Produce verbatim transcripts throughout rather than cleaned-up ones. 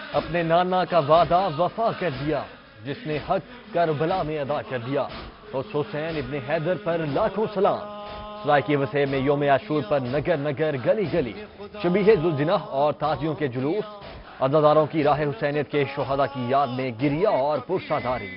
اپنے نانا کا وعدہ وفا کر دیا، جس نے حق کربلا میں ادا کر دیا۔ اس حسین ابن حیدر پر لاکھوں سلام۔ سرائیکی وسیع میں یوم عاشور پر نگر نگر گلی گلی شبیہ ذوالجناح اور تازیوں کے جلوس، عزاداروں کی راہ حسینیت کے شہداء کی یاد میں گریہ اور پرسہ داری۔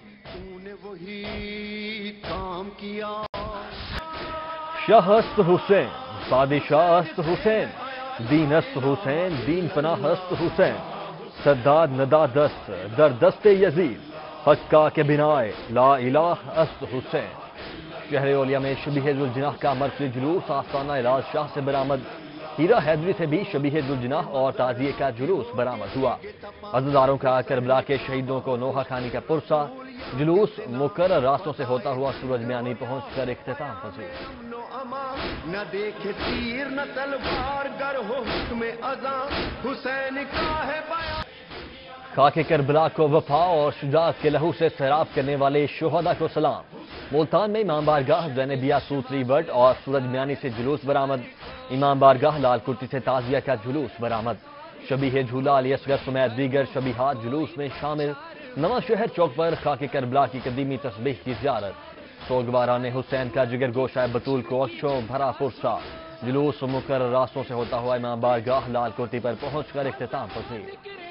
شاہ است حسین، بادشاہ است حسین، دین است حسین، دین پناہ است حسین، سداد ندا دست در دست یزید، حقہ کے بنائے لا الہ است حسین۔ شہر اولیا میں شبیہ ذوالجناح کا مرکزی جلوس آستانہ اعلاز شاہ سے برآمد۔ ہیرا حیدری سے بھی شبیہ ذوالجناح اور تعزیے کا جلوس برآمد ہوا۔ عزاداروں کا کربلا کے شہیدوں کو نوحہ خوانی کا پرسہ، جلوس مقرر راستوں سے ہوتا ہوا سورج میانی پہنچ کر اختتام پذیر۔ نہ دیکھے تیر نہ تلوار، گر ہو حکم ازاں حسین کا ہے بیان۔ خاک کربلا کو وفا اور شجاعت کے لہو سے سیراب کرنے والے شہداء کو سلام۔ ملتان میں امام بارگاہ زینبیہ سوتری بٹ اور سورج میانی سے جلوس برآمد۔ امام بارگاہ لال کرتی سے تعزیہ کا جلوس برآمد۔ شبیہ جھولا علی اصغر سمیت دیگر شبیہات جلوس میں شامل۔ نواں شہر چوک پر خاک کربلا کی قدیمی تسبیح کی زیارت۔ سوگواران حسین کا جگر گوشہ بطول کو اکشو بھرا پرسہ، جلوس مقرر راستوں سے ہوتا ہوا امام بارگاہ لال کرتی پر پہنچ کر اختتام پذیر۔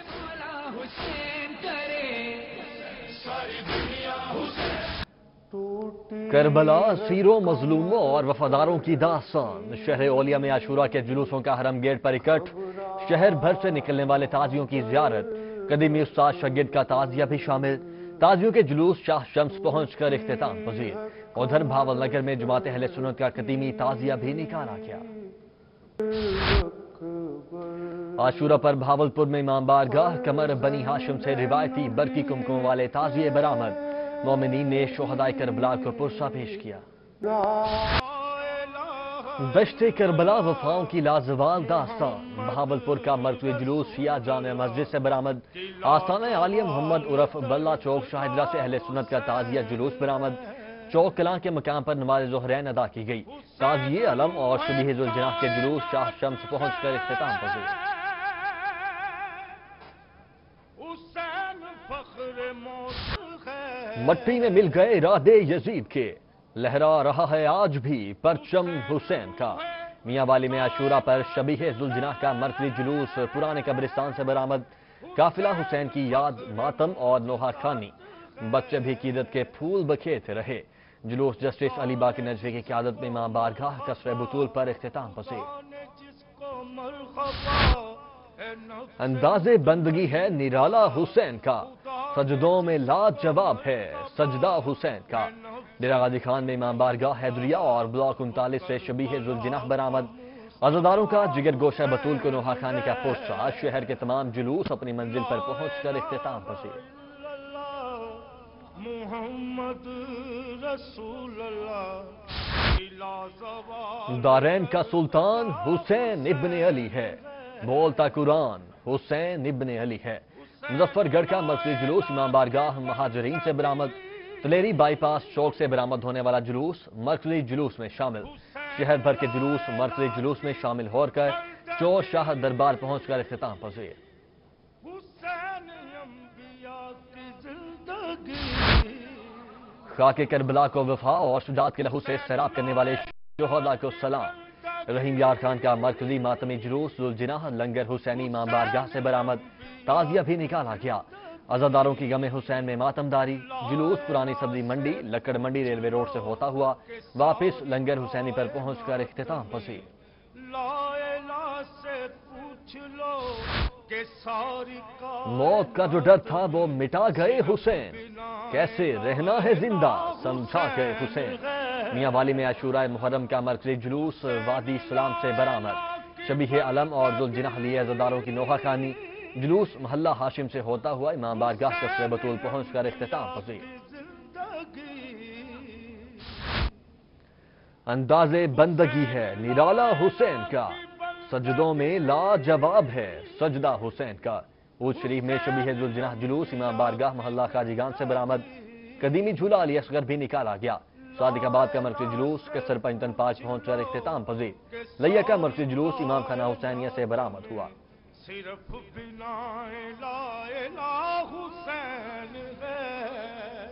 کربلا سیروں، مظلوموں اور وفاداروں کی داستان۔ شہر اولیا میں عاشورہ کے جلوسوں کا حرم گیٹ پر اکٹھ، شہر بھر سے نکلنے والے تازیوں کی زیارت، قدیمی استاد شاگرد کا تعزیہ بھی شامل۔ تازیوں کے جلوس شاہ شمس پہنچ کر اختتام پذیر۔ ادھر بھاول نگر میں جماعت اہل سنت کا قدیمی تعزیہ بھی نکالا گیا۔ عاشورہ پر بھاولپور میں امام بارگاہ قمر بنی ہاشم سے روایتی برقی کمکم والے تعزیے برآمد۔ مومنین نے شہدائے کربلا کو پرسہ پیش کیا۔ دشت کربلا وفاؤں کی لازوال داستان۔ بہاولپور کا مرکزی جلوس شیعہ جامع مسجد سے برآمد۔ آستانہ عالیہ محمد عرف بلہ چوک شاہدرہ سے اہل سنت کا تعزیہ جلوس برآمد۔ چوک کلاں کے مقام پر نماز ظہرین ادا کی گئی۔ تعزیے علم اور شبیہ ذوالجناح کے جلوس شاہ شمس پہنچ کر اختتام پذیر۔ مٹی میں مل گئے ارادے یزید کے، لہرا رہا ہے آج بھی پرچم حسین کا۔ میاں والی میں عاشورہ پر شبیہ ذوالجناح کا مرکزی جلوس پرانے قبرستان سے برآمد۔ قافلہ حسین کی یاد، ماتم اور نوحہ خوانی، بچے بھی عقیدت کے پھول بکھیرتے رہے۔ جلوس جسٹس علی باقی نجوی کی قیادت میں امام بارگاہ قصر بطول پر اختتام پذیر۔ انداز بندگی ہے نرالا حسین کا، سجدوں میں لاجواب ہے سجدہ حسین کا۔ ڈیرہ غازی خان میں امام بارگاہ حیدریہ اور بلاک انتالیس سے شبیہ ذوالجناح برآمد۔ عزاداروں کا جگر گوشہ بطول کو نوحہ خوانی کا پرسہ، شہر کے تمام جلوس اپنی منزل پر پہنچ کر اختتام پذیر۔ محمد رسول اللہ دارین کا سلطان حسین ابن علی ہے، بولتا قرآن حسین ابن علی ہے۔ مظفر گڑھ کا مرکزی جلوس امام بارگاہ مہاجرین سے برآمد۔ تلیری بائی پاس چوک سے برآمد ہونے والا جلوس مرکزی جلوس میں شامل۔ شہر بھر کے جلوس مرکزی جلوس میں شامل ہو کر چور شاہ دربار پہنچ کر اختتام پذیر۔ خاک کربلا کو وفا اور شجاعت کے لہو سے سیراب کرنے والے شہداء کو سلام۔ رحیم یار خان کا مرکزی ماتمی جلوس ذوالجناح لنگر حسینی امام بارگاہ سے برآمد۔ تعزیہ بھی نکالا گیا۔ عزاداروں کی غم حسین میں ماتم داری، جلوس پرانی سبزی منڈی لکڑ منڈی ریلوے روڈ سے ہوتا ہوا واپس لنگر حسینی پر پہنچ کر اختتام پذیر۔ موت کا جو ڈر تھا وہ مٹا گئے حسین، کیسے رہنا ہے زندہ سمجھا گئے حسین۔ میاں والی میں عاشورہ محرم کا مرکزی جلوس وادی سلام سے برآمد۔ شبیہ علم اور ذوالجناح لیے عزاداروں کی نوحہ خوانی، جلوس محلہ ہاشم سے ہوتا ہوا امام بارگاہ قصر بطول پہنچ کر اختتام پذیر۔ انداز بندگی ہے نرالا حسین کا، سجدوں میں لاجواب ہے سجدہ حسین کا۔ اوج شریف میں شبیہ ذوالجناح جلوس امام بارگاہ محلہ خواجگان سے برآمد۔ قدیمی جھولا علی اصغر بھی نکالا گیا۔ صادق آباد کا مرکزی جلوس قصر پنجتن پانچ پہنچ کر اختتام پذیر۔ لیا کا مرکزی جلوس امام خانہ حسینیہ سے برآمد ہوا۔ صرف بنا لا الہ حسین ہے،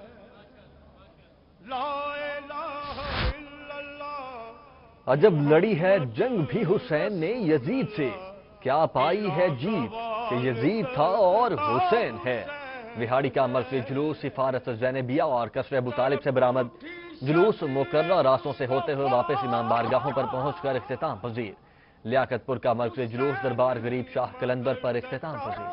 لا الہ الا اللہ۔ عجب لڑی ہے جنگ بھی حسین نے یزید سے، کیا پائی ہے جیت کہ یزید تھا اور حسین ہے۔ وہاڑی کا مرکزی جلوس سفارت زینبیہ اور قصر ابو طالب سے برآمد۔ جلوس مقررہ راستوں سے ہوتے ہوئے واپس امام بارگاہوں پر پہنچ کر اختتام پذیر۔ لیاقت پور کا مرکزی جلوس دربار غریب شاہ قلندر پر اختتام پذیر۔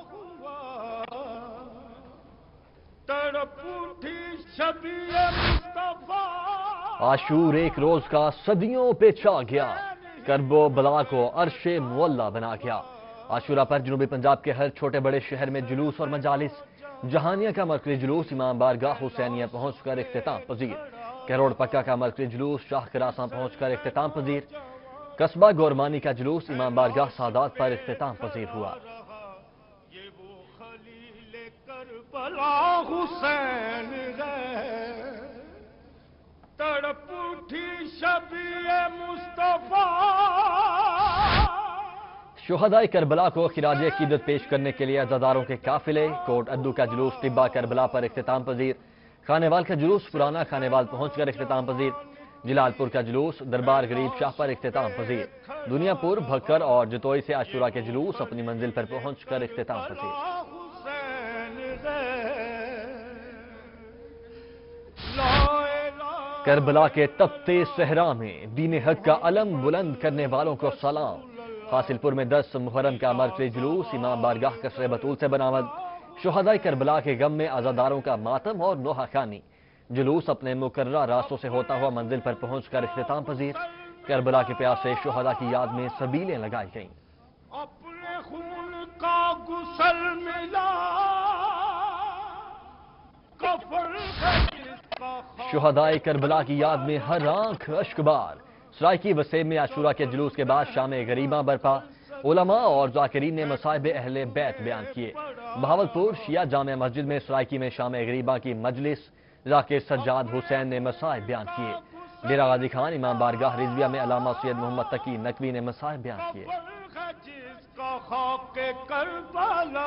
عاشور ایک روز کا صدیوں پہ چھا گیا، کرب و بلا کو عرش معلیٰ بنا گیا۔ عاشورہ پر جنوبی پنجاب کے ہر چھوٹے بڑے شہر میں جلوس اور مجالس۔ جہانیہ کا مرکزی جلوس امام بارگاہ حسینیہ پہنچ کر اختتام پذیر۔ کروڑ پکا کا مرکزی جلوس شاہ کراساں پہنچ کر اختتام پذیر۔ قصبہ گورمانی کا جلوس امام بارگاہ سادات پر اختتام پذیر ہوا۔ یہ وہ خلیل کربلا حسین ہے، تڑپ اٹھی شبیہ مصطفیٰ۔ شہدائے کربلا کو خراج عقیدت پیش کرنے کے لیے عزاداروں کے قافلے۔ کوٹ ادو کا جلوس ٹبہ کربلا پر اختتام پذیر۔ خانے وال کا جلوس پرانا خانے وال پہنچ کر اختتام پذیر۔ جلال پور کا جلوس دربار غریب شاہ پر اختتام پذیر۔ دنیا پور، بھکر اور جتوئی سے عاشورہ کے جلوس اپنی منزل پر پہنچ کر اختتام پذیر۔ کربلا کے تپتے صحرا میں دین حق کا علم بلند کرنے والوں کو سلام۔ حاصل پور میں دس محرم کا مرکزی جلوس امام بارگاہ قصر بطول سے برآمد۔ شہدائے کربلا کے غم میں عزاداروں کا ماتم اور نوحہ خوانی۔ جلوس اپنے مقررہ راستوں سے ہوتا ہوا منزل پر پہنچ کر اختتام پذیر۔ کربلا کے پیاسے شہداء کی یاد میں سبیلیں لگائی گئیں۔ اپنے خون کا غسل ملا، کفر ہے جس کا خاک۔ شہدائے کربلا کی یاد میں ہر آنکھ اشک بار۔ سرائکی وسیم میں عاشورہ کے جلوس کے بعد شام غریباں برپا۔ علماء اور ذاکرین نے مصائب اہل بیت بیان کیے۔ بہاولپور شیعہ جامع مسجد میں سرائکی میں شام غریباں کی مجلس۔ ذاکر سجاد حسین نے مصائب بیان کیے۔ ڈیرہ غازی خان امام بارگاہ رضویہ میں علامہ سید محمد تقی نقوی نے مصائب بیان کیے۔ جس کا خاک کربلا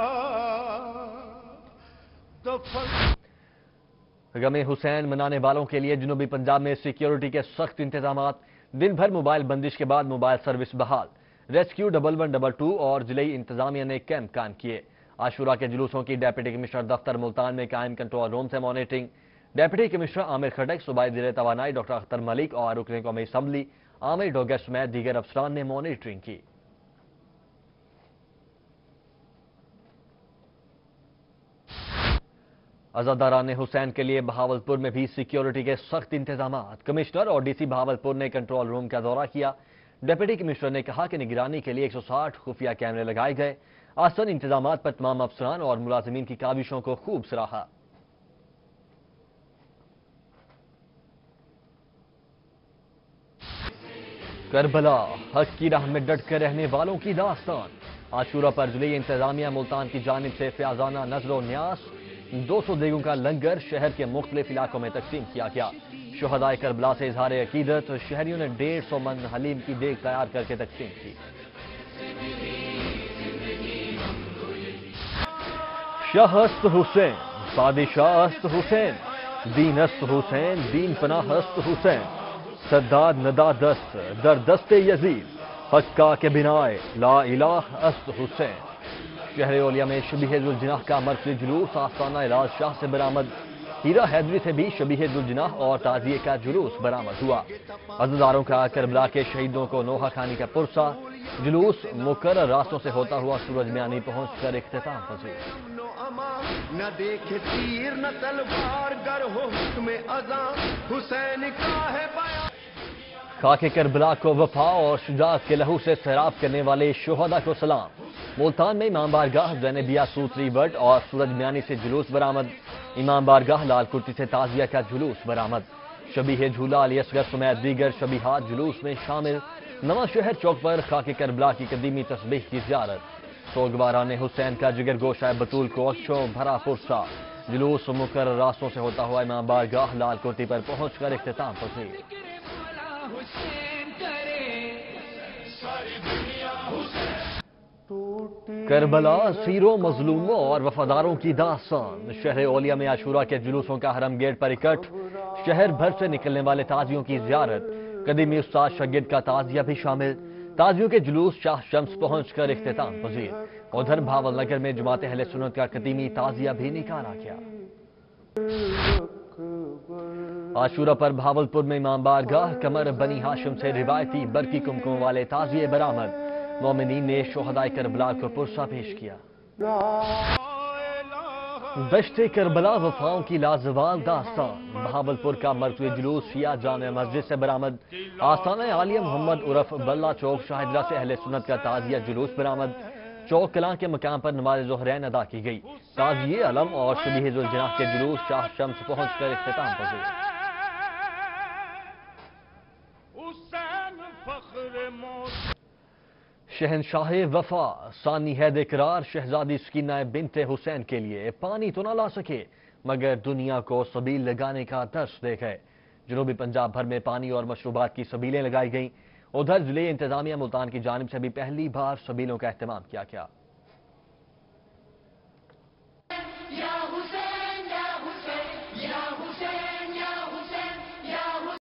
دفن۔ غم حسین منانے والوں کے لیے جنوبی پنجاب میں سیکیورٹی کے سخت انتظامات۔ دن بھر موبائل بندش کے بعد موبائل سروس بحال۔ Rescue double one double two اور ضلعی انتظامیہ نے کیمپ قائم کیے۔ عاشورہ کے جلوسوں کی ڈیپٹی کمشنر دفتر ملتان میں قائم کنٹرول روم سے monitoring. Deputy commissioner Amir Khattak, صوبائی زیر توانائی ڈاکٹر اختر ملک اور رکن قومی اسمبلی عامر ڈوگر سمیت دیگر افسران نے مانیٹرنگ کی۔ عزاداران حسین کے لیے بہاولپور میں بھی سیکیورٹی کے سخت انتظامات۔ کمشنر اور ڈی سی بہاولپور نے کنٹرول روم کا دورہ کیا۔ ڈپٹی کمشنر نے کہا کہ نگرانی کے لیے ایک سو ساٹھ خفیہ کیمرے لگائے گئے۔ آسن انتظامات پر تمام افسران اور ملازمین کی کاوشوں کو خوب سراہا۔ کربلا، حق کی راہ میں ڈٹ کر رہنے والوں کی داستان۔ عاشورہ پر ضلعی انتظامیہ ملتان کی جانب سے فیاضانہ نذر و نیاز، دو سو دیگوں کا لنگر شہر کے مختلف علاقوں میں تقسیم کیا گیا۔ شہدائے کربلا سے اظہار عقیدت، شہریوں نے ڈیڑھ سو من حلیم کی دیگ تیار کر کے تقسیم کی۔ شاہ است حسین، بادشاہ است حسین، دین است حسین، دین پناہ است حسین، سداد ندا دست در دست یزید، حقہ کے بنائے لا الہ است حسین۔ شہر اولیا میں شبیہ ذوالجناح کا مرکزی جلوس آستانہ راز شاہ سے برآمد۔ ہیرا حیدری سے بھی شبیہ ذوالجناح اور تعزیے کا جلوس برآمد ہوا۔ عزاداروں کا کربلا کے شہیدوں کو نوحہ خوانی کا پرسہ۔ جلوس مقرر راستوں سے ہوتا ہوا سورج میانی پہنچ کر اختتام پذیر۔ نہ دیکھے تیر نہ تلوار، گر ہو حکم اذاں حسین کا ہے بیان۔ خاک کربلا کو وفا اور شجاعت کے لہو سے سیراب کرنے والے شہداء کو سلام۔ ملتان میں امام بارگاہ زینبیہ سوتری وٹ اور سورج میانی سے جلوس برآمد۔ امام بارگاہ لال کرتی سے تعزیہ کا جلوس برآمد۔ شبیہ جھولا علی اصغر سمیت دیگر شبیہات جلوس میں شامل۔ نواں شہر چوک پر خاک کربلا کی قدیمی تسبیح کی زیارت۔ سوگواران حسین کا جگر گوشہ بطول کو اکشوں بھرا پرسہ۔ جلوس مقرر راستوں سے ہوتا ہوا امام بارگاہ لال کرتی پر پہنچ کر اختتام پذیر۔ تو کربلا سیروں مظلوموں اور وفاداروں کی داستان شہر اولیا میں عاشورہ کے جلوسوں کا حرم گیٹ پر اکٹھ شہر بھر سے نکلنے والے تازیوں کی زیارت قدیمی استاد شاگرد کا تعزیہ بھی شامل تازیوں کے جلوس شاہ شمس پہنچ کر اختتام پذیر ادھر بھاول نگر میں جماعت اہل سنت کا قدیمی تعزیہ بھی نکالا گیا عاشورہ پر بھاولپور میں امام بارگاہ کمر بنی ہاشم سے روایتی برقی کمکم والے تعزیے برآمد مومنین نے شہدائے کربلا کو پرسہ پیش کیا دشت کربلا وفاؤں کی لازوال داستان بہاولپور کا مرکزی جلوس شیعہ جامع مسجد سے برآمد آستانہ عالیہ محمد عرف بلہ چوک شاہدرہ سے اہل سنت کا تعزیہ جلوس برآمد چوک کلاں کے مقام پر نماز ظہرین ادا کی گئی تعزیے علم اور شبیہ ذوالجناح کے جلوس شاہ شمس پہنچ کر اختتام پذیر شہنشاہ وفا ثانی حید اقرار شہزادی سکینہ بنت حسین کے لیے پانی تو نہ لا سکے مگر دنیا کو سبیل لگانے کا درس دے گئے جنوبی پنجاب بھر میں پانی اور مشروبات کی سبیلیں لگائی گئیں ادھر ضلع انتظامیہ ملتان کی جانب سے بھی پہلی بار سبیلوں کا اہتمام کیا گیا